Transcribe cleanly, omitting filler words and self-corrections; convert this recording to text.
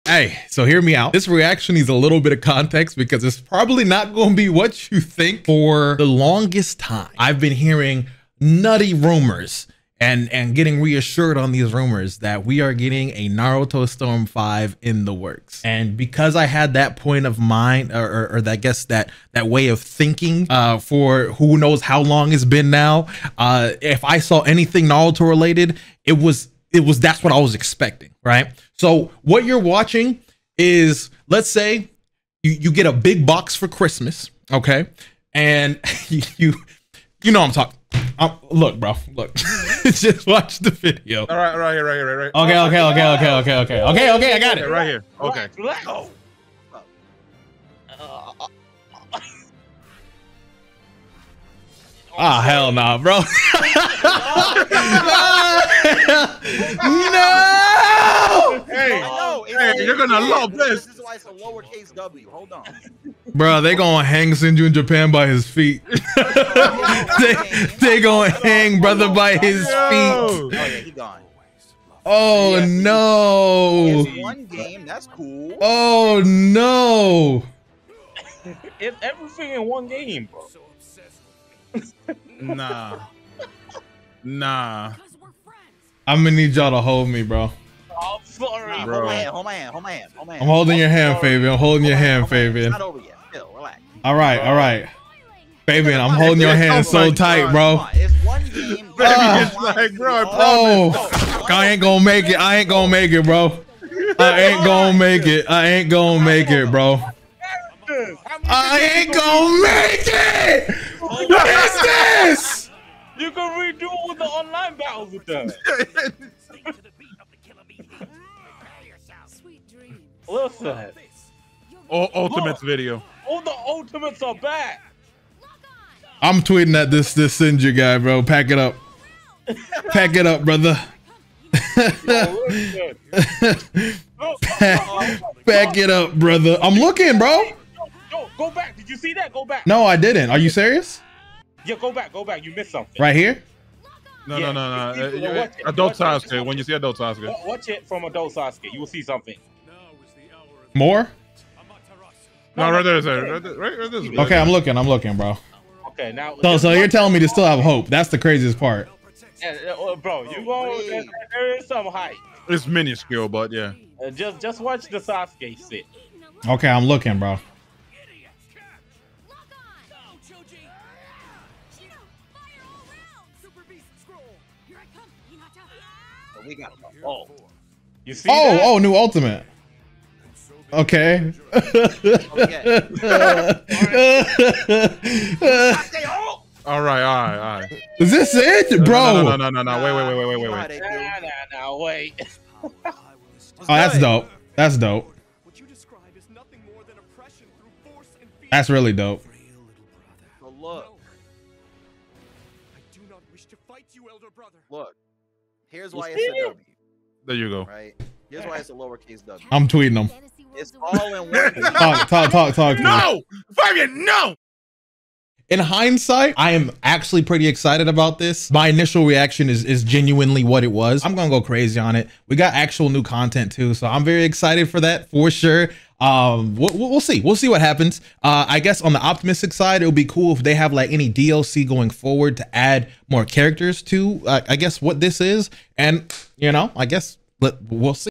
Hey, so hear me out. This reaction needs a little bit of context because it's probably not going to be what you think. For the longest time, I've been hearing nutty rumors and getting reassured on these rumors that we are getting a Naruto Storm 5 in the works. And because I had that point of mind, or I guess that way of thinking for who knows how long it's been now, if I saw anything Naruto related, that's what I was expecting, right? So what you're watching is, let's say you get a big box for Christmas, okay? And you know what I'm talking. Look, bro, look. Just watch the video. All right, right here. Okay, I got it. Right here. Okay. Oh. Ah, hell nah, bro. No! Hey, you're gonna love this. This is why it's a lowercase W. Hold on. Bro, they gonna hang Senju in Japan by his feet. they gonna hang brother by his feet. Oh yeah, he gone. Oh Yeah. no. It's one game. That's cool. Oh no. It's everything in one game, bro. Nah. I'm gonna need y'all to hold me, bro. I'm sorry, Bro. Hold my hand. I'm holding your hand, Fabian. I'm holding your hand, It's Fabian. not over yet. Chill, relax. All right. Fabian, I'm holding your hand so tight, bro. Come on, it's one game. It's like, bro, I Oh, I ain't gonna make it. I ain't gonna make it, bro. I ain't gonna make it. I ain't gonna make it, bro. I ain't gonna make it. What is this? You can redo all the online battles with them. Listen, Ultimate's video. all the ultimates are back. I'm tweeting at this Senju guy, bro. Pack it up. Pack it up, brother. Pack it up, brother. I'm looking, bro. Yo, go back. Did you see that? Go back. No, I didn't. Are you serious? Yeah, go back. You missed something. Right here? No. Watch it. Adult Watch it. Sasuke. When you see Adult Sasuke. Watch it from Adult Sasuke. You will see something. More? No, right there. Right there. Okay, I'm looking, bro. Okay, now. So you're telling me to still have hope. That's the craziest part. Bro, you go. There is some hype. It's minuscule, but yeah. Just watch the Sasuke sit. Okay, I'm looking, bro. We got him. Oh. You see that? Oh, new ultimate. Okay. All right. Is this it, bro? No. Wait. Nah, wait. Oh, that's dope. That's dope. That's really dope. So look. Here's why it's a W. There you go. Right? Here's why it's a lowercase W. I'm tweeting them. It's all in one game. Talk to me. No! Fabian, no! In hindsight, I am actually pretty excited about this. My initial reaction is genuinely what it was. I'm gonna go crazy on it. We got actual new content too, so I'm very excited for that for sure. We'll see. We'll see what happens. I guess on the optimistic side, it would be cool if they have like any DLC going forward to add more characters to, I guess, what this is. And, you know, I guess we'll see.